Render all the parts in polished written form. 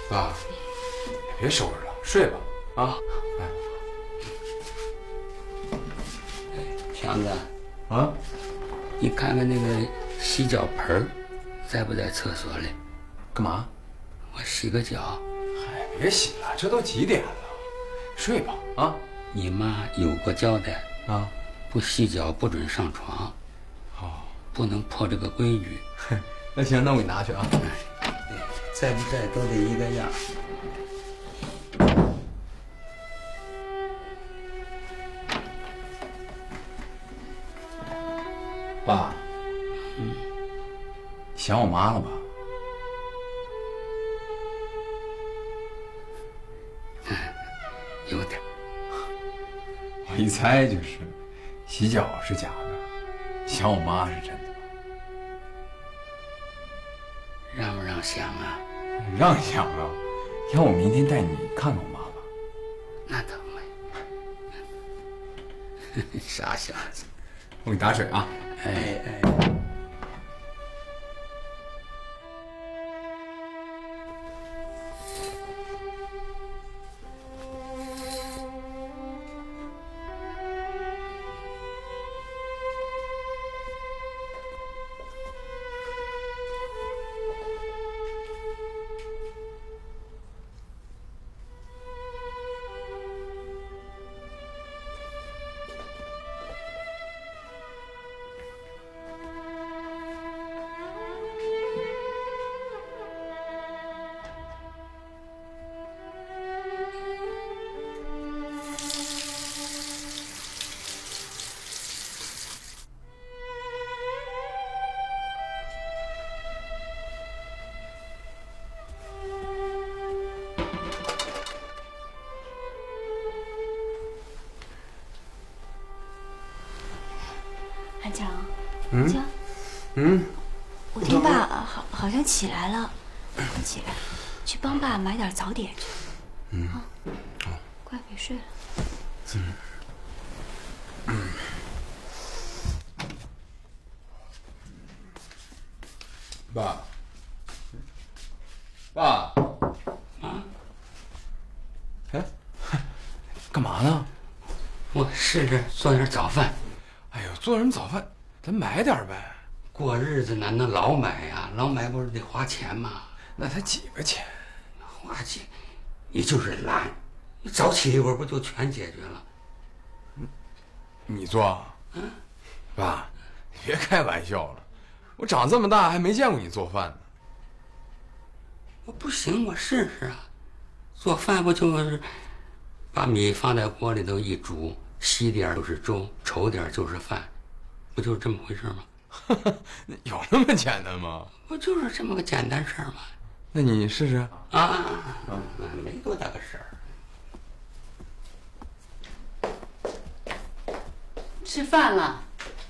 爸，别收拾了，睡吧。啊， 强子啊， 你看看那个洗脚盆在不在厕所里？ 干嘛？ 我洗个脚。 嗨，别洗了，这都几点了？睡吧。啊， 你妈有过交代啊， 不洗脚不准上床。 哦， 不能破这个规矩。 那行，那我给你拿去啊。 在不在都得一个样。 爸，想我妈了吧？ 有点。 我一猜就是，洗脚是假的，想我妈是真的吧？ 让不让想啊？ 让想啊！要我明天带你看看我妈吧。 那倒没。傻小子。 我给你打水啊。 哎。 韩强， 强， 我听爸好像起来了，起来，去帮爸买点早点去。乖，别睡了。 爸，啊，哎，干嘛呢？ 我试着做点早饭。 哎呦，做什么早饭？咱买点呗。 过日子哪能老买呀？老买不是得花钱吗？ 那才几个钱？ 花钱，你就是懒。你早起一会儿不就全解决了？ 你做？爸，你别开玩笑了，我长这么大还没见过你做饭呢。 我不行，我试试啊。做饭不就是把米放在锅里头一煮，稀点就是粥，稠点就是饭，不就是这么回事吗？ 有那么简单吗？ 不就是这么个简单事儿吗？ 那你试试啊，没多大个事儿。 吃饭了，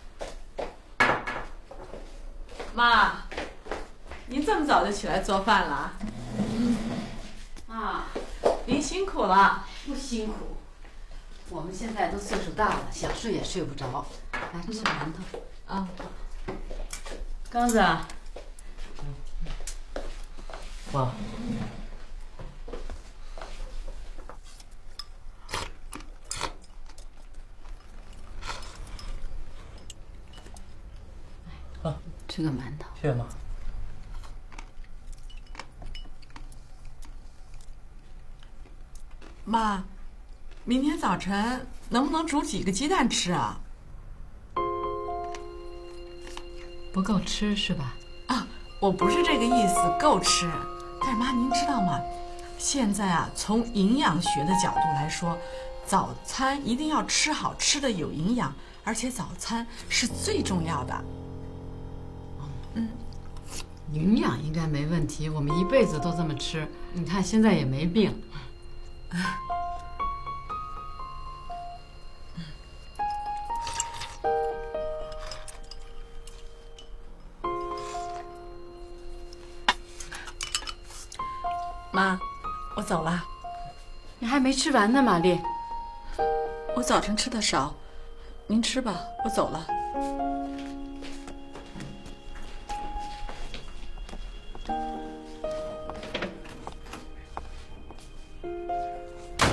妈，您这么早就起来做饭了？啊，您辛苦了。 不辛苦，我们现在都岁数大了，想睡也睡不着。来吃馒头。 啊，刚子， 妈， 吃个馒头。 谢谢妈。 妈，明天早晨能不能煮几个鸡蛋吃啊？ 不够吃是吧？ 啊，我不是这个意思，够吃。但是妈，您知道吗？现在啊，从营养学的角度来说，早餐一定要吃好，吃的有营养，而且早餐是最重要的。 营养应该没问题，我们一辈子都这么吃，你看现在也没病。 妈，我走了。 你还没吃完呢，玛丽。 我早晨吃的少，您吃吧，我走了。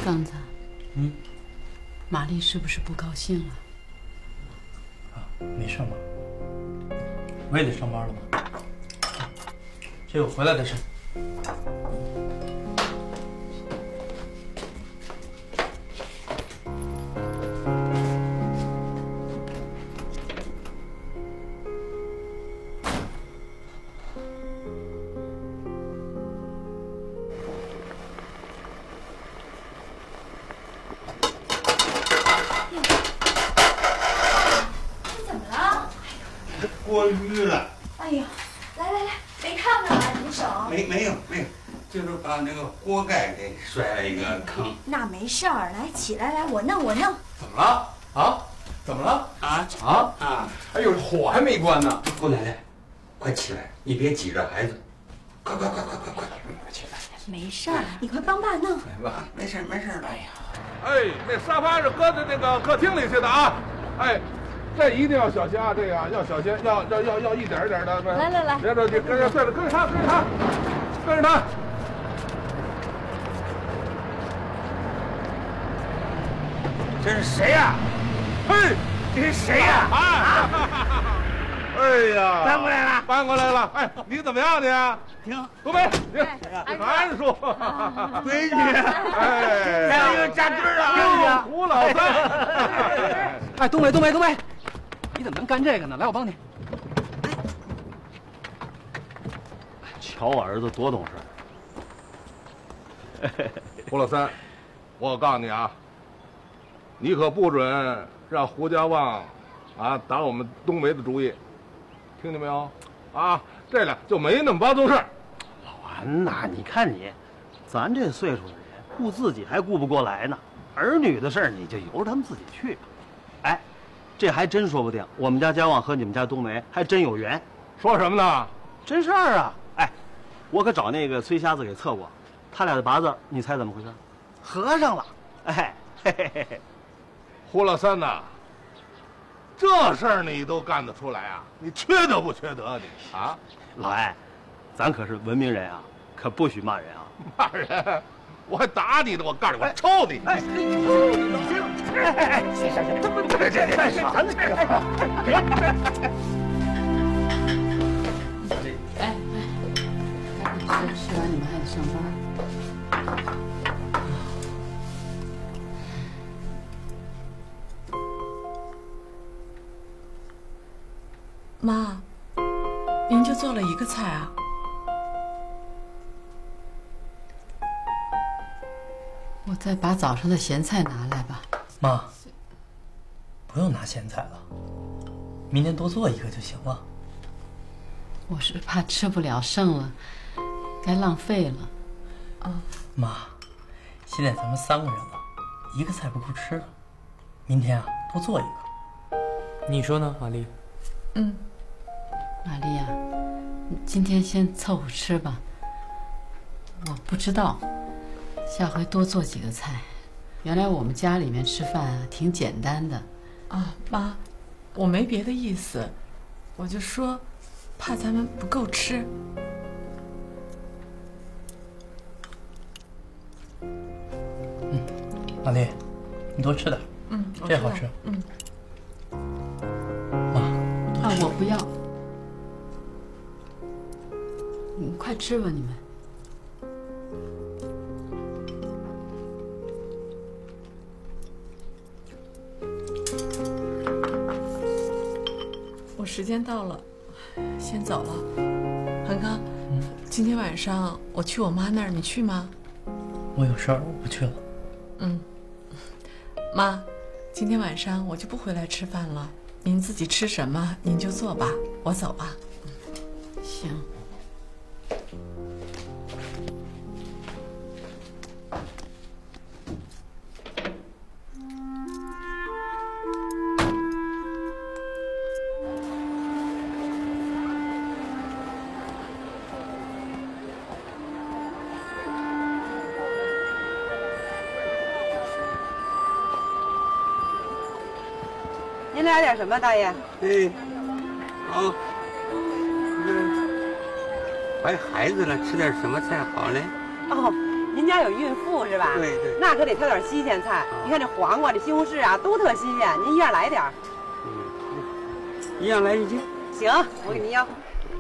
刚子，玛丽是不是不高兴了？ 没事吗？我也得上班了嘛。这有回来的事。 锅淤了。 哎呀，来，没烫着啊，你的手。 没有，就是把那个锅盖给摔了一个坑。 那没事儿，来起来，我弄。 怎么了？啊？怎么了？ 啊！ 哎呦，火还没关呢！ 姑奶奶，快起来，你别挤着孩子，快起来！ 没事儿，你快帮爸弄。 来吧， 没事了。哎呀， 哎，那沙发是搁在那个客厅里去的啊！哎，这一定要小心啊！这个要小心，要一点一点的。 来， 别着急，跟着他。 这是谁呀？ 嘿， 这是谁呀？ 啊！哎呀，搬过来了。哎，你怎么样你？ 停， 东北，你韩叔， 闺女， 哎， 还有一个扎堆了， 胡老三。 哎，东北，你怎么能干这个呢？来，我帮你。 瞧我儿子多懂事。 胡老三，我告诉你啊，你可不准让胡家旺啊打我们冬梅的主意，听见没有？啊，这俩就没那么帮重事。 老安呐，你看你，咱这岁数的人顾自己还顾不过来呢，儿女的事儿你就由着他们自己去吧。哎，这还真说不定，我们家家旺和你们家冬梅还真有缘。 说什么呢？ 真事儿啊！哎，我可找那个崔瞎子给测过，他俩的八字，你猜怎么回事？合上了。哎，嘿嘿嘿嘿。 胡老三呐，这事儿你都干得出来啊？你缺德不缺德你啊？ 老艾，咱可是文明人啊，可不许骂人啊！ 骂人？我还打你呢！我告诉你，我抽你！哎，行，这干啥呢？ 吃完你们还得上班。 妈，您就做了一个菜啊？ 我再把早上的咸菜拿来吧。 妈，不用拿咸菜了，明天多做一个就行了。 我是怕吃不了剩了，该浪费了。 妈，现在咱们3个人了，一个菜不够吃了，明天啊多做一个。你说呢，玛丽？ 玛丽呀，你今天先凑合吃吧。我不知道，下回多做几个菜。原来我们家里面吃饭啊挺简单的。 啊，妈，我没别的意思，我就说，怕咱们不够吃。 玛丽，你多吃点。这好吃。妈， 啊，我不要。你快吃吧，你们。 我时间到了，先走了。恒刚，今天晚上我去我妈那儿，你去吗？ 我有事儿，我不去了。 妈，今天晚上我就不回来吃饭了，您自己吃什么您就做吧，我走了。 行。 您来点什么，大爷？ 哎，好，怀孩子了，吃点什么菜好嘞？ 哦， 您家有孕妇是吧？ 对对。 那可得挑点新鲜菜。你看这黄瓜、这西红柿啊，都特新鲜。您一样来点儿。 一样来一斤。 行，我给您要。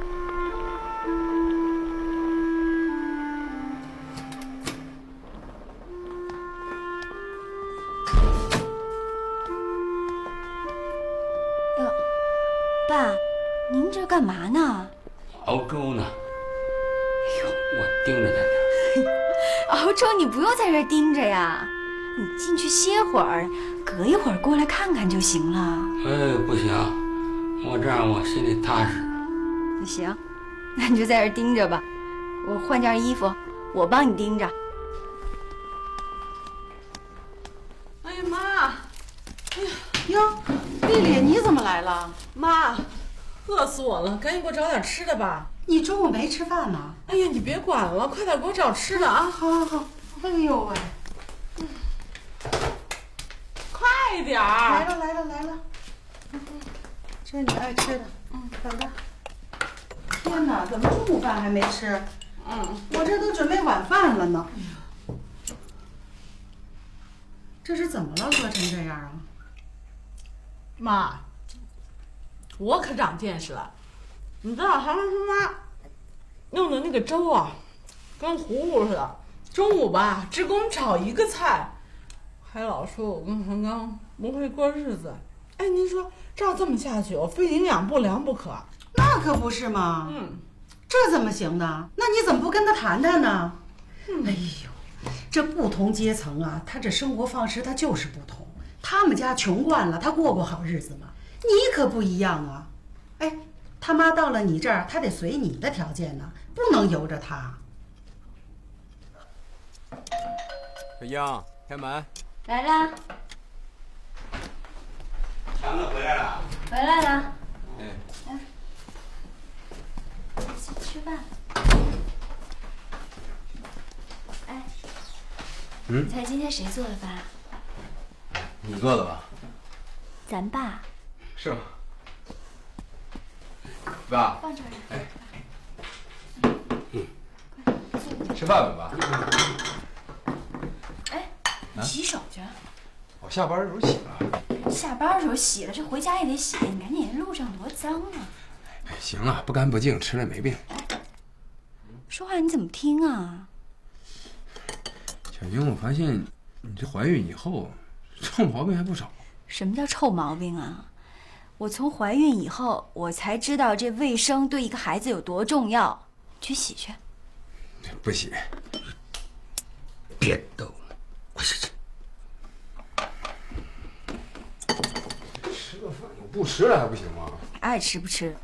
哟，爸，您这干嘛呢？ 熬粥呢。哎呦，我盯着他点。 熬粥你不用在这盯着呀，你进去歇会儿，隔一会儿过来看看就行了。 哎，不行，我这样我心里踏实。 那行，那你就在这盯着吧，我换件衣服，我帮你盯着。 哎呀妈！哎呀哟，丽丽，你怎么来了？ 妈，饿死我了，赶紧给我找点吃的吧。 你中午没吃饭呢？ 哎呀，你别管了，快点给我找吃的啊！ 好好好。哎呦喂， 快点儿！ 来了来了来了，这是你爱吃的，等着。天哪，怎么中午饭还没吃？我这都准备晚饭了呢。这是怎么了？饿成这样啊？ 妈，我可长见识了。你知道韩他妈弄的那个粥啊，跟糊糊似的。中午吧，只给我们炒一个菜，还老说我跟韩刚不会过日子。哎，您说照这么下去，我非营养不良不可。 那可不是嘛。这怎么行呢？那你怎么不跟他谈谈呢？哎呦，这不同阶层啊，他这生活方式他就是不同。他们家穷惯了，他过好日子嘛。你可不一样啊。哎，他妈到了你这儿，他得随你的条件呢，不能由着他。 小英，开门。 来啦， 强子回来了。 回来了。 哎， 先吃饭。哎，你猜今天谁做的饭？ 你做的吧？ 咱爸。 是吗？爸。 放这儿。 哎。吃饭吧，爸。 哎，你洗手去。 我下班的时候洗了。 下班的时候洗了，这回家也得洗。你赶紧，路上多脏啊！ 哎，行了，不干不净，吃了没病。 说话你怎么听啊？ 小英，我发现你这怀孕以后，臭毛病还不少。 什么叫臭毛病啊？我从怀孕以后，我才知道这卫生对一个孩子有多重要。去洗去。 不洗。 别逗了，快去吃。 吃个饭我不吃了还不行吗？ 爱吃不吃。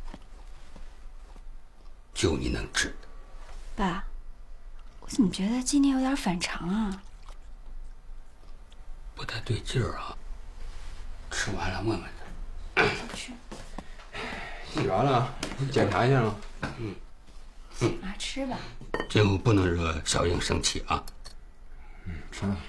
就你能吃的。 爸，我怎么觉得今天有点反常啊？ 不太对劲儿啊。吃完了问问他。 去。 洗完了，检查一下吗？ 妈吃吧。 今后不能惹小英生气啊。 吃了。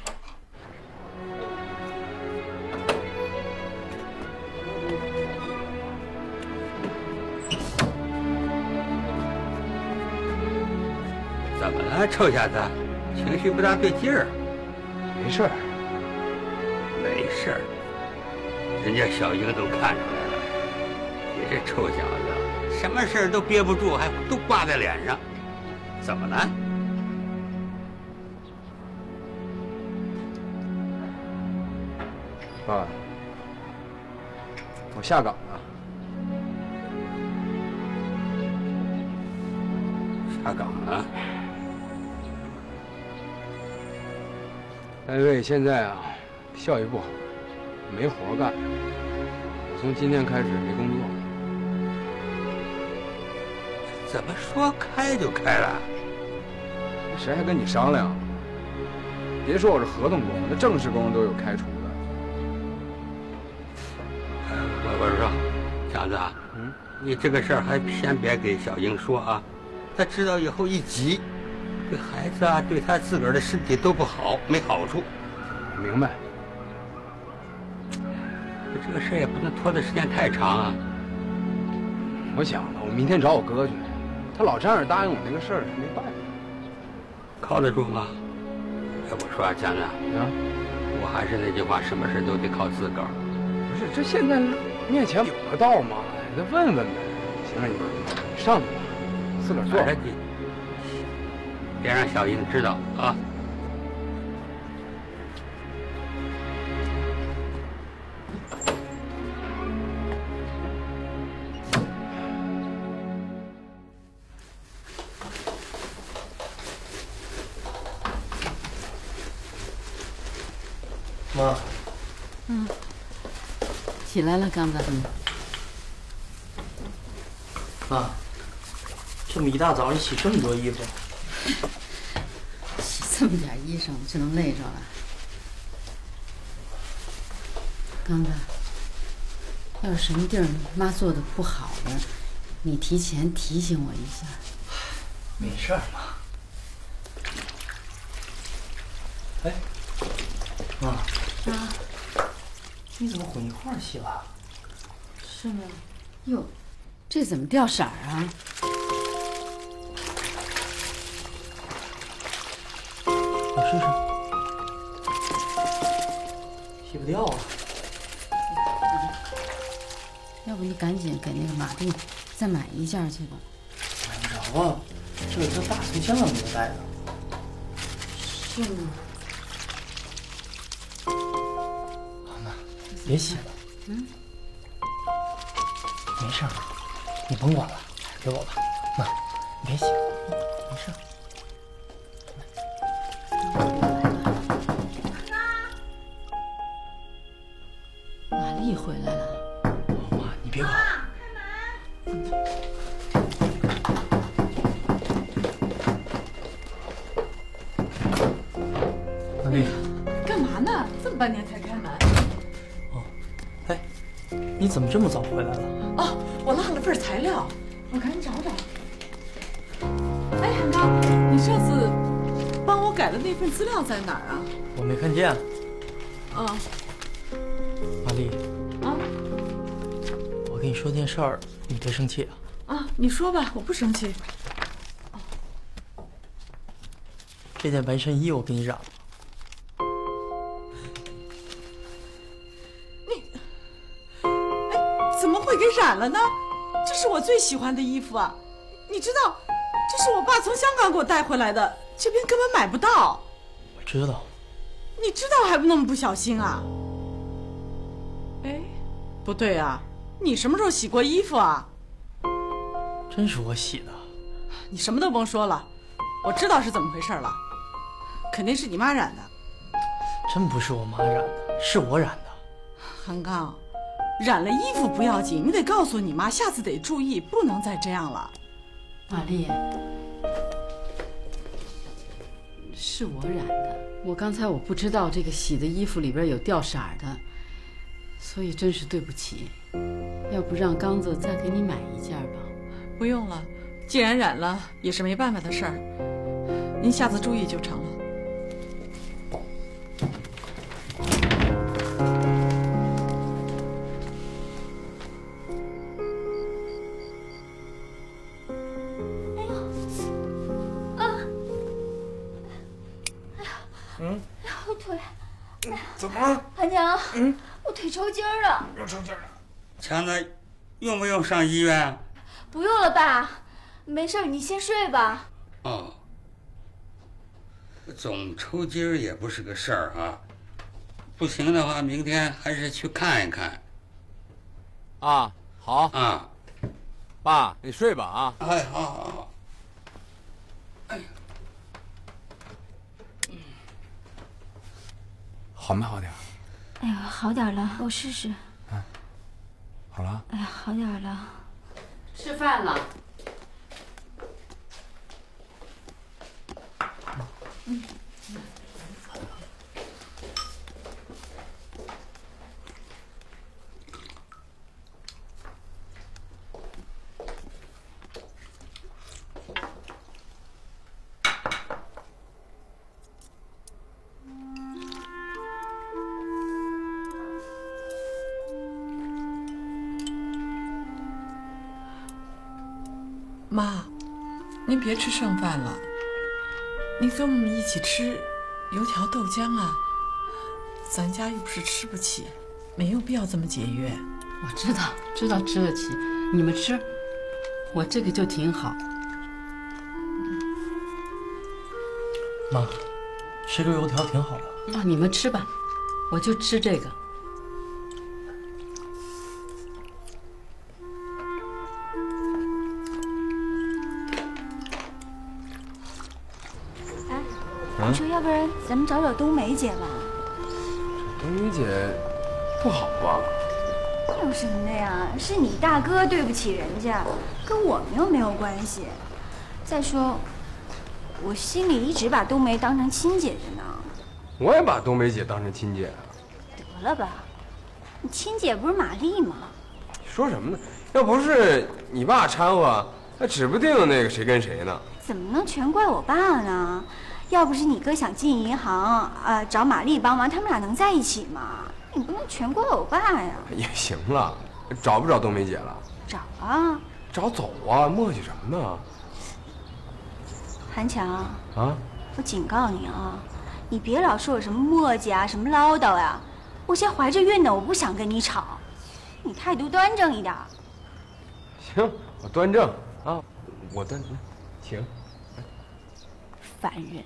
怎么了，臭小子？情绪不大对劲儿。 没事儿。 没事儿。人家小英都看出来了，你这臭小子，什么事儿都憋不住，还都挂在脸上。怎么了？ 爸，我下岗了。 下岗了？ 单位现在啊，效益不好，没活干。我从今天开始没工作。 怎么说开就开了？ 谁还跟你商量？别说我是合同工，那正式工都有开除的。 我说，强子，你这个事儿还先别给小英说啊，她知道以后一急，对孩子啊，对她自个儿的身体都不好，没好处。 明白。 这个事儿也不能拖的时间太长啊。 我想了，我明天找我哥去，他老这样答应我那个事儿，没办法。 靠得住吗？要不说江亮啊， 我还是那句话，什么事都得靠自个儿。 不是，这现在面前有个道吗？再问问呗。行了，你上去吧，自个儿做。 别让小英知道啊。 妈， 起来了，刚子。 妈，这么一大早你洗这么多衣服， 洗这么点衣裳就能累着了。刚子，要是什么地儿妈做的不好的，你提前提醒我一下。 没事儿，妈。哎，妈， 啊， 你怎么混一块儿洗了？ 是吗？哟，这怎么掉色儿啊？ 我试试。洗不掉啊。 要不你赶紧给那个玛丽再买一件去吧。 买不着啊，这有条大粗线没有带的。 是吗？ 别洗了，没事儿，你甭管了，给我吧，妈，你别洗了，没事儿。 玛丽回来了， 妈，你别管。玛丽， 干嘛呢？这么半天才开门？ 哎，你怎么这么早回来了？ 哦，我落了份材料，我赶紧找找。哎，韩刚，你上次帮我改的那份资料在哪儿啊？ 我没看见。 啊， 玛丽， 啊， 我跟你说件事儿，你别生气啊。 啊，你说吧，我不生气。 这件白衬衣我给你染了。 怎么会给染了呢？这是我最喜欢的衣服啊！你知道，这是我爸从香港给我带回来的，这边根本买不到。 我知道。 你知道还不那么不小心啊？哎，不对啊，你什么时候洗过衣服啊？ 真是我洗的。 你什么都甭说了，我知道是怎么回事了，肯定是你妈染的。 真不是我妈染的，是我染的。 韩刚，染了衣服不要紧，你得告诉你妈，下次得注意，不能再这样了。 玛丽，是我染的。我刚才我不知道这个洗的衣服里边有掉色的，所以真是对不起。要不让刚子再给你买一件吧？ 不用了，既然染了，也是没办法的事儿。您下次注意就成了。 我腿， 怎么了？ 韩娘，我腿抽筋儿了。 又抽筋了。 强子，用不用上医院？ 不用了，爸，没事，你先睡吧。 哦，总抽筋儿也不是个事儿啊。不行的话，明天还是去看一看。 啊，好啊， 爸，你睡吧啊。 哎，好好好。 好没好点？ 哎呀，好点了，我试试。 好了。 哎呀，好点了。 吃饭了。 妈，您别吃剩饭了， 你跟我们一起吃油条豆浆啊？咱家又不是吃不起，没有必要这么节约。 我知道吃得起，你们吃，我这个就挺好。 妈，吃个油条挺好的。 啊，你们吃吧，我就吃这个。 我说，要不然咱们找找冬梅姐吧。 冬梅姐不好吧？ 有什么的呀？是你大哥对不起人家，跟我们又没有关系。再说，我心里一直把冬梅当成亲姐姐呢。 我也把冬梅姐当成亲姐啊。 得了吧，你亲姐不是玛丽吗？ 你说什么呢？要不是你爸掺和，那指不定那个谁跟谁呢。 怎么能全怪我爸呢？要不是你哥想进银行，找玛丽帮忙，他们俩能在一起吗？你不能全怪我爸呀。 也行了，找不找冬梅姐了？ 找啊， 找走啊，磨叽什么呢？ 韩强啊， 我警告你啊，你别老说我什么磨叽啊，什么唠叨呀。我现在怀着孕呢，我不想跟你吵，你态度端正一点。 行，我端正啊，我端正，请。 烦人。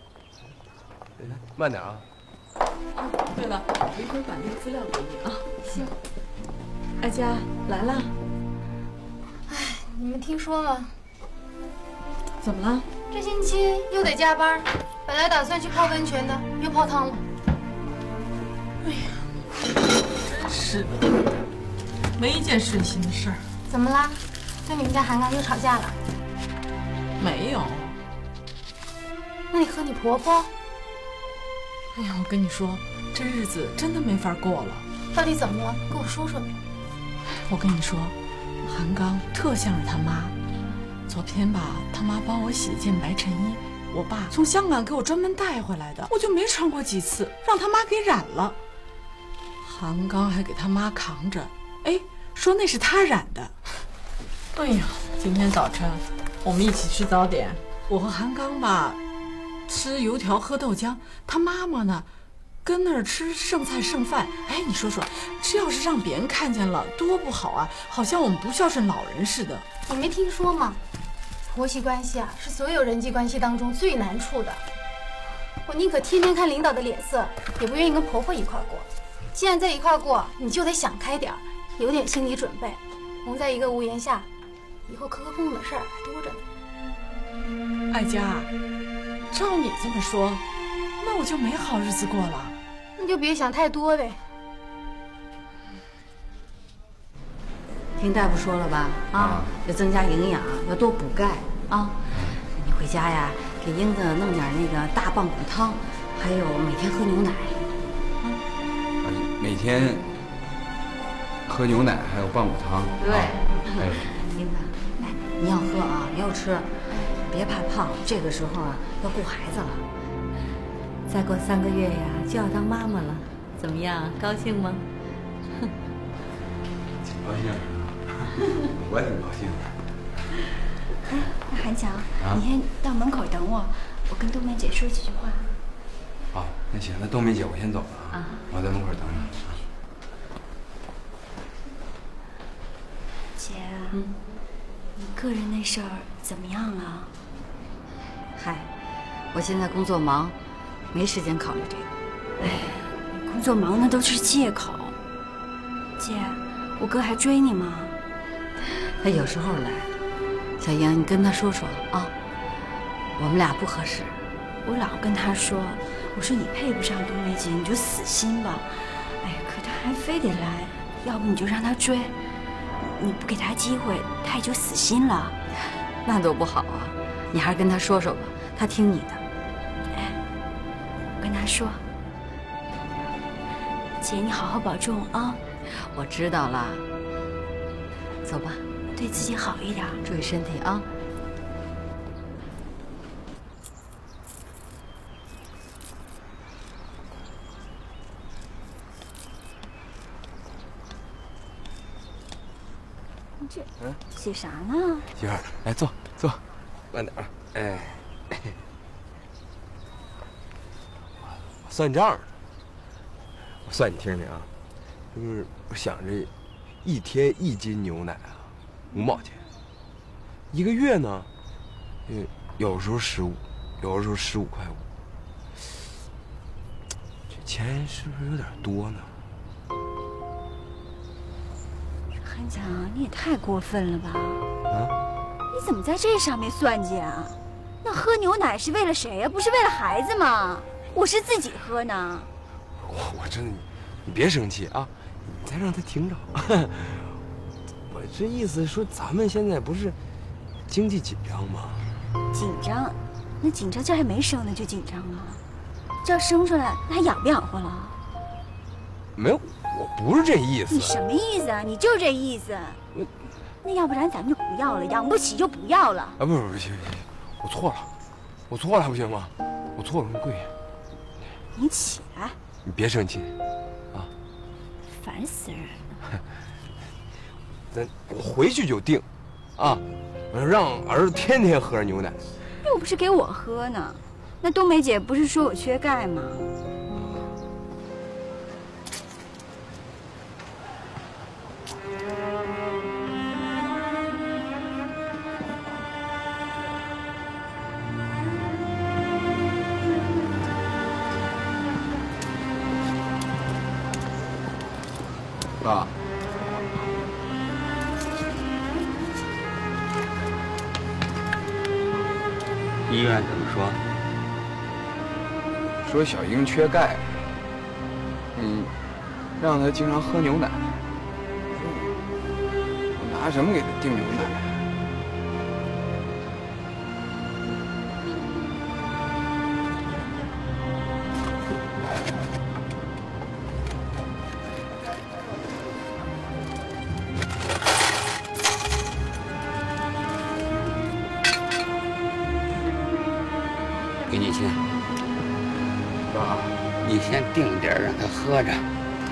慢点啊。 对了，我一会儿把那个资料给你啊。行。艾佳来了。 哎，你们听说了？ 怎么了？ 这星期又得加班，本来打算去泡温泉的，又泡汤了。 哎呀，真是的，没一件顺心的事儿。 怎么啦？跟你们家韩刚又吵架了？ 没有。 那你和你婆婆？ 哎呀，我跟你说，这日子真的没法过了。 到底怎么了？跟我说说呗。 我跟你说，韩刚特像是他妈。昨天吧，他妈帮我洗了件白衬衣，我爸从香港给我专门带回来的，我就没穿过几次，让他妈给染了。韩刚还给他妈扛着，哎，说那是他染的。哎呀，今天早晨我们一起吃早点，我和韩刚吧吃油条喝豆浆，他妈妈呢跟那儿吃剩菜剩饭。哎，你说说，这要是让别人看见了，多不好啊！好像我们不孝顺老人似的。 你没听说吗？婆媳关系啊，是所有人际关系当中最难处的。我宁可天天看领导的脸色，也不愿意跟婆婆一块过。既然在一块过，你就得想开点儿，有点心理准备。我们在一个屋檐下，以后磕磕碰碰的事儿还多着呢。 艾佳，照你这么说，那我就没好日子过了。 那就别想太多呗。 听大夫说了吧？啊，要增加营养，要多补钙啊。你回家呀，给英子弄点那个大棒骨汤，还有每天喝牛奶。 每天喝牛奶，还有棒骨汤。 对， 哎， 英子，来，你要喝啊，你要吃，别怕胖。这个时候啊，要顾孩子了。再过3个月呀，就要当妈妈了，怎么样？高兴吗？ 挺高兴。我挺高兴的。 哎，那韩强，你先到门口等我，我跟冬梅姐说几句话。 好，那行，那冬梅姐，我先走了啊，我在门口等你。 姐，你个人那事儿怎么样了？ 嗨，我现在工作忙，没时间考虑这个。 哎，你工作忙那都是借口。姐，我哥还追你吗？ 他有时候来。小英，你跟他说说啊，我们俩不合适。 我老跟他说，我说你配不上冬梅姐，你就死心吧。哎呀，可他还非得来，要不你就让他追，你不给他机会，他也就死心了。 那多不好啊！你还是跟他说说吧，他听你的。 哎，我跟他说，姐你好好保重啊。 我知道了，走吧， 对自己好一点， 注意身体啊。 这写啥呢？ 媳妇儿，来坐，慢点啊。哎， 算账呢。我算你听听啊，就是我想着，1天1斤牛奶啊，5毛钱。1个月呢，有时候15，有的时候15.5块。这钱是不是有点多呢？ 韩强，你也太过分了吧！ 啊？ 你怎么在这上面算计啊？那喝牛奶是为了谁呀？不是为了孩子吗？我是自己喝呢。 我真的，你别生气啊，你再让他听着。我这意思说，咱们现在不是经济紧张吗？ 紧张？那紧张这还没生呢就紧张啊？这要生出来，那还养不养活了？ 没有，我不是这意思。 你什么意思啊？你就这意思。那要不然咱们就不要了，养不起就不要了。 啊，不行，我错了，我错了，还不行吗？我错了，你跪下。 你起来。 你别生气，啊！ 烦死人了。 我回去就定，啊！我要让儿子天天喝牛奶。 又不是给我喝呢。那冬梅姐不是说我缺钙吗？ 爸， 医院怎么说？ 说小英缺钙，让她经常喝牛奶。我拿什么给她订牛奶？ 给你钱。 爸， 你先定点让他喝着。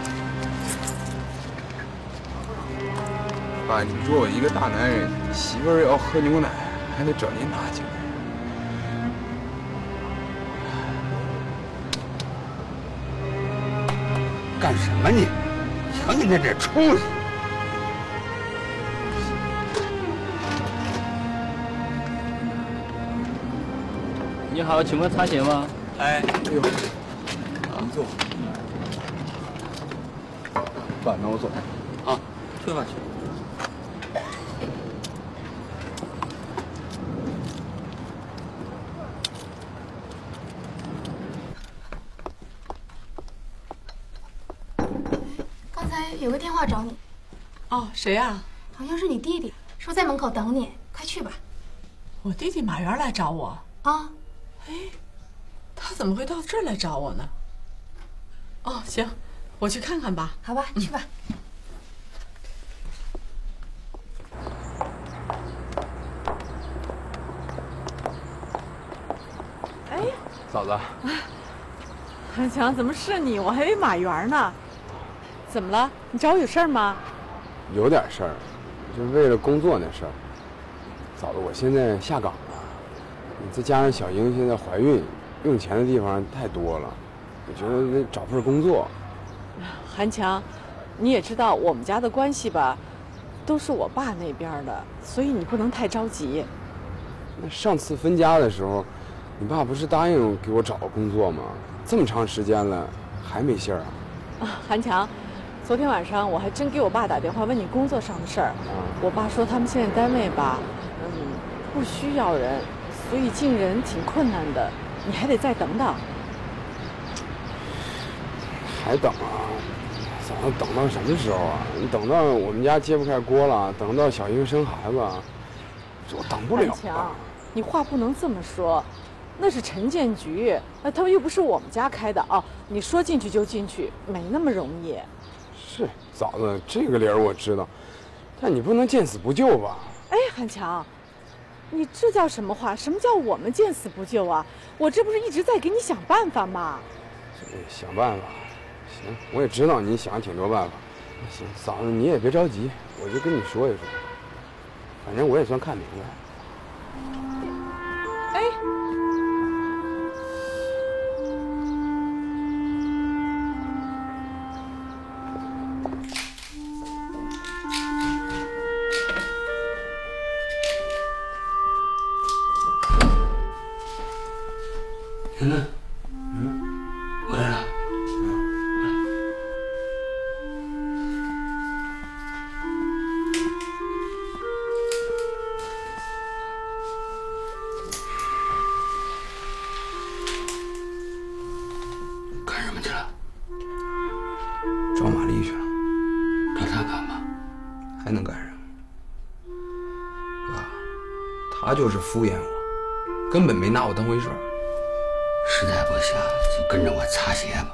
爸，你说我一个大男人，媳妇儿要喝牛奶，还得找您拿去。 干什么你？瞧你那点出息！ 你好，请问擦鞋吗？ 哎呦，您坐。爸，那我走。 啊，去吧去。 刚才有个电话找你。 哦，谁呀？ 好像是你弟弟，说在门口等你，快去吧。 我弟弟马元来找我。 啊。 哎，他怎么会到这儿来找我呢？哦，行，我去看看吧。 好吧，去吧。 哎， 嫂子， 韩强，怎么是你？我还以为马元呢。怎么了？你找我有事儿吗？ 有点事儿，就是为了工作那事儿。嫂子，我现在下岗了，再加上小英现在怀孕，用钱的地方太多了，我觉得得找份工作。 韩强，你也知道我们家的关系吧，都是我爸那边的，所以你不能太着急。 那上次分家的时候，你爸不是答应给我找个工作吗？这么长时间了，还没信儿啊？ 啊，韩强，昨天晚上我还真给我爸打电话问你工作上的事儿。我爸说他们现在单位吧，不需要人，所以进人挺困难的，你还得再等等。 还等啊？嫂子，等到什么时候啊？你等到我们家揭不开锅了，等到小英生孩子，这我等不了。 韩强，你话不能这么说，那是城建局，他们又不是我们家开的哦。你说进去就进去，没那么容易。 是，嫂子，这个理儿我知道，但你不能见死不救吧？ 哎，韩强，你这叫什么话？什么叫我们见死不救啊？我这不是一直在给你想办法吗？ 想办法，行，我也知道你想挺多办法。行，嫂子你也别着急，我就跟你说一说，反正我也算看明白。 哎， 英子，回来了。干什么去了？ 找玛丽去了。 找她干嘛？ 还能干什么？哥，他就是敷衍我，根本没拿我当回事儿。 实在不行就跟着我擦鞋吧。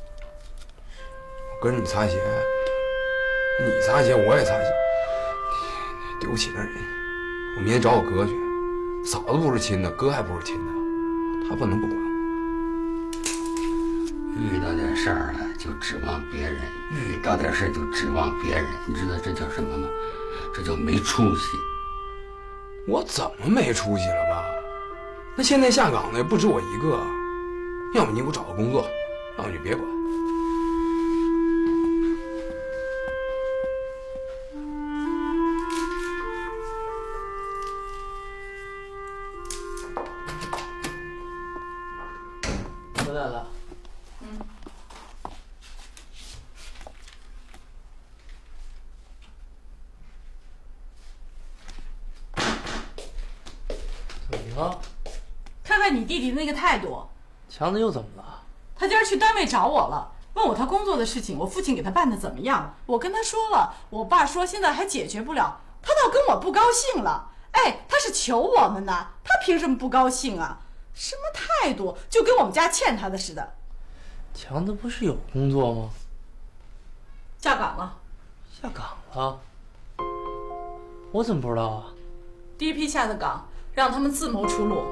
我跟着你擦鞋，你擦鞋我也擦鞋，对不起那人。我明天找我哥去，嫂子不是亲的，哥还不是亲的，他不能不管我。 遇到点事儿了就指望别人，遇到点事就指望别人，你知道这叫什么吗？这叫没出息。 我怎么没出息了吧？那现在下岗的也不止我一个，要么你给我找个工作，要么你别管。 回来了。怎么了？ 看看你弟弟那个态度。 强子又怎么了？ 他今儿去单位找我了，问我他工作的事情，我父亲给他办的怎么样？我跟他说了，我爸说现在还解决不了，他倒跟我不高兴了。哎，他是求我们呢，他凭什么不高兴啊？什么态度，就跟我们家欠他的似的。 强子不是有工作吗？ 下岗了。 下岗了？我怎么不知道啊？ 第一批下的岗，让他们自谋出路。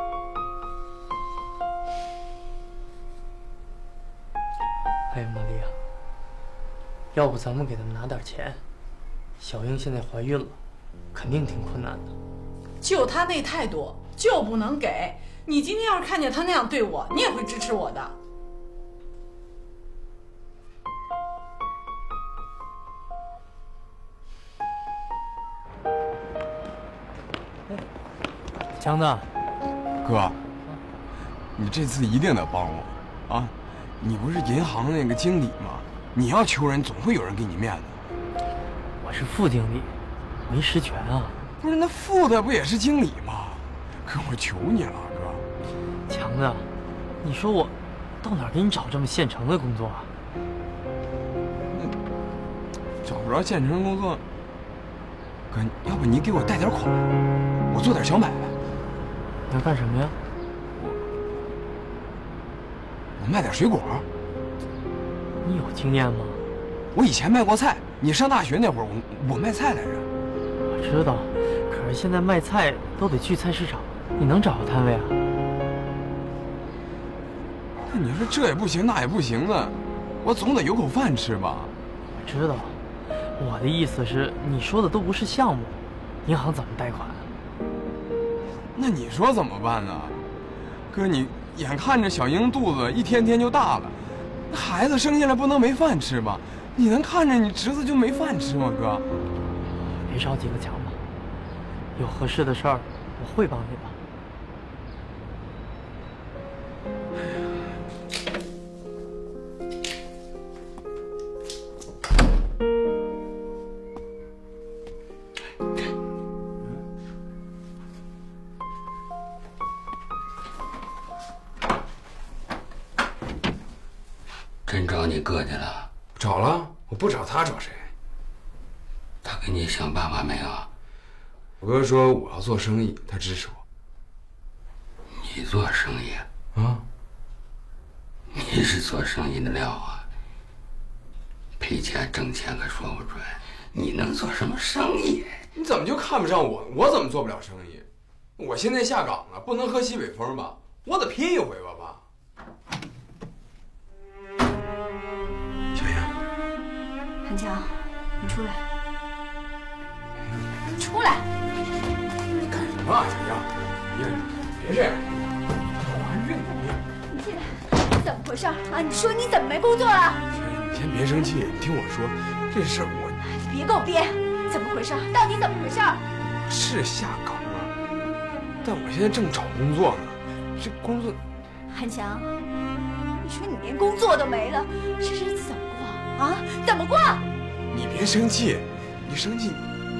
哎呀，玛利亚，要不咱们给他们拿点钱？小英现在怀孕了，肯定挺困难的。 就他那态度，就不能给。你今天要是看见他那样对我，你也会支持我的。 强子， 哥，你这次一定得帮我啊！你不是银行那个经理吗？你要求人，总会有人给你面子。 我是副经理，没实权啊。 不是，那副的不也是经理吗？哥，我求你了，哥。 强子，你说我到哪儿给你找这么现成的工作啊？ 找不着现成工作，哥，要不你给我贷点款，我做点小买卖。 你要干什么呀？ 我卖点水果。 你有经验吗？ 我以前卖过菜。你上大学那会儿，我卖菜来着。 我知道，可是现在卖菜都得去菜市场，你能找个摊位啊？ 那你说这也不行，那也不行的，我总得有口饭吃吧？ 我知道，我的意思是，你说的都不是项目，银行怎么贷款？ 那你说怎么办呢？哥，你眼看着小英肚子一天天就大了，那孩子生下来不能没饭吃吧？你能看着你侄子就没饭吃吗？哥， 别着急了，强子，有合适的事儿，我会帮你的。 真找你哥去了？ 找了，我不找他找谁？ 他给你想办法没有？ 我哥说我要做生意，他支持我。 你做生意啊？ 你是做生意的料啊？赔钱挣钱可说不准。你能做什么生意？ 你怎么就看不上我？我怎么做不了生意？我现在下岗了，不能喝西北风吧？我得拼一回吧，爸。小英， 韩强，你出来，你出来！ 你干什么啊，小英？你别这样，我怀孕了。 你进来，怎么回事啊？你说你怎么没工作了？ 你先别生气，你听我说，这事儿我…… 别给我编，怎么回事？到底怎么回事？ 我是下岗了，但我现在正找工作呢，这工作…… 汉强，你说你连工作都没了，这日子怎么过啊？怎么过？ 你别生气，你生气，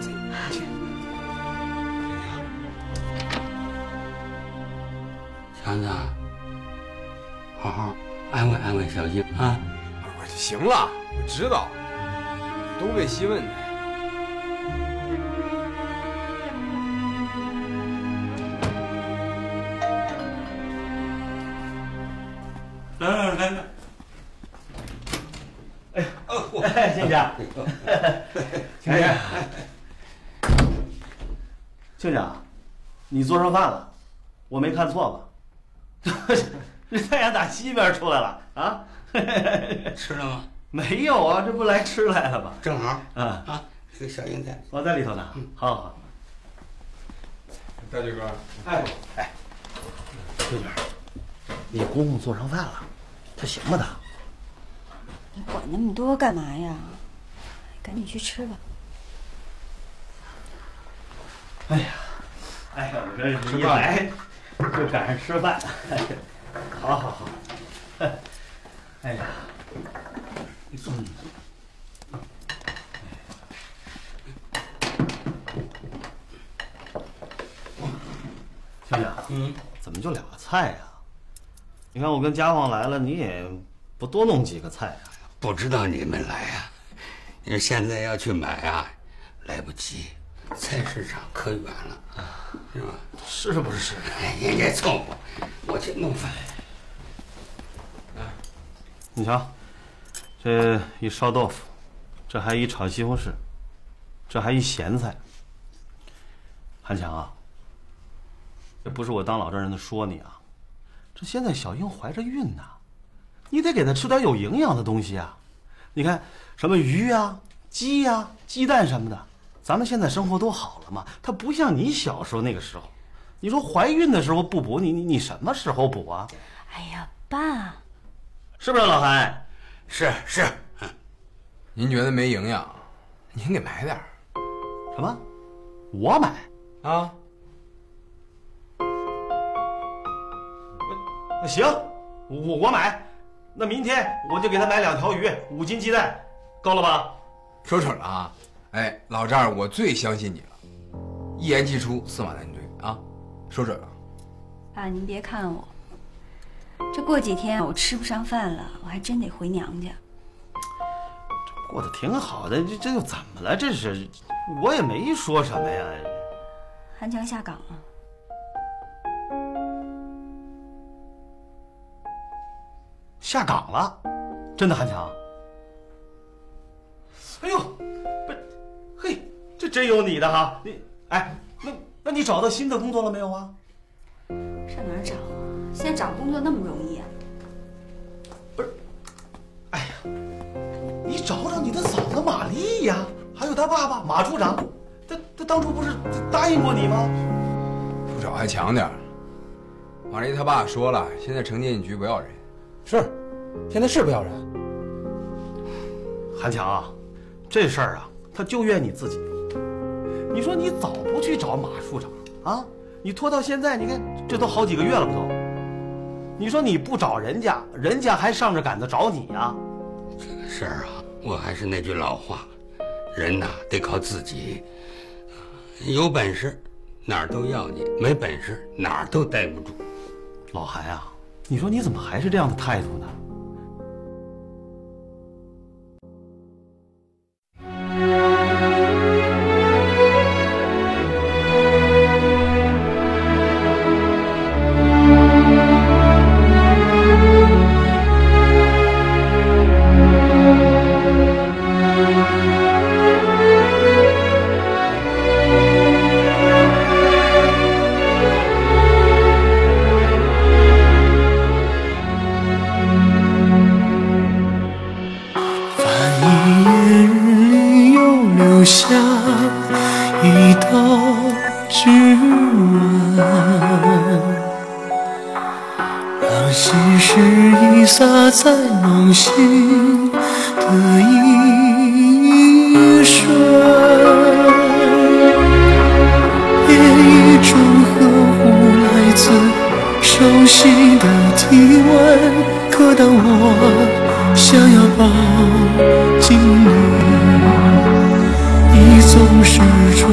强子，好好安慰安慰小英啊！ 行了，我知道，东北西问的。 来， 哎，亲家，亲家，亲家，你做上饭了，我没看错吧？这太阳打西边出来了啊！ 吃了吗？ 没有啊，这不来吃来了吗？ 正好啊， 这个小英在， 我在里头呢。好好。 大嘴哥， 哎，闺女，你公公做上饭了，他行吗？他？ 你管那么多干嘛呀？赶紧去吃吧。 哎呀，我这一来就赶上吃饭。好。哎呀，亲家，怎么就俩菜呀？你看我跟家旺来了，你也不多弄几个菜呀？ 不知道你们来呀？你说现在要去买啊，来不及，菜市场可远了，是吧？ 是不是？ 人家凑合，我去弄饭。 你瞧，这一烧豆腐，这还一炒西红柿，这还一咸菜。韩强啊，这不是我当老丈人的说你啊，这现在小英怀着孕呢，你得给她吃点有营养的东西啊。你看什么鱼啊、鸡呀、鸡蛋什么的，咱们现在生活都好了嘛，它不像你小时候那个时候。你说怀孕的时候不补，你什么时候补啊？ 哎呀，爸， 是不是老韩？ 是。 您觉得没营养，您给买点。 什么？我买啊？ 行，我买。那明天我就给他买2条鱼，5斤鸡蛋，够了吧？ 说准了啊！哎，老丈人，我最相信你了，一言既出，驷马难追啊！说准了。 爸，您别看我，这过几天我吃不上饭了，我还真得回娘家。 这过得挺好的，这又怎么了？这是，我也没说什么呀。 韩强下岗了。 下岗了？真的，韩强？哎呦，不，嘿，这真有你的哈！那你找到新的工作了没有啊？ 上哪儿找啊？现在找工作那么容易啊？ 不是，哎呀，你找找你的嫂子玛丽呀，还有他爸爸马处长，他当初不是答应过你吗？ 不找还强点儿。马丽他爸说了，现在城建局不要人。 是，现在是不要人。 韩强啊，这事儿啊，他就怨你自己。你说你早不去找马处长啊？你拖到现在，你看这都好几个月了不都？你说你不找人家，人家还上着赶着找你呀？ 这个事儿啊，我还是那句老话，人呐得靠自己。有本事哪儿都要你，没本事哪儿都待不住。 老韩啊，你说你怎么还是这样的态度呢？ 下一道指纹，让细湿遗洒在梦醒的一瞬。夜一种呵护来自熟悉的体温，可当我想要抱紧你，你总是转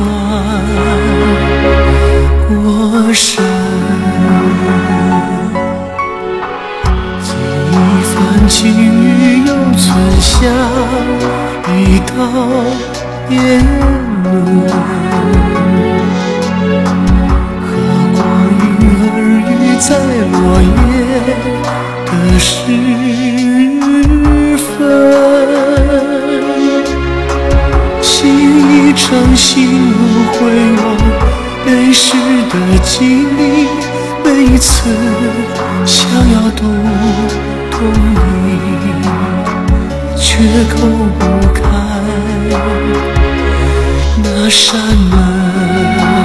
过身。记一番情雨又存下一道眼纹，和光阴耳语在落叶的时分，细一场心路回望泪湿的经历，每一次想要读懂你，却口不开那扇门。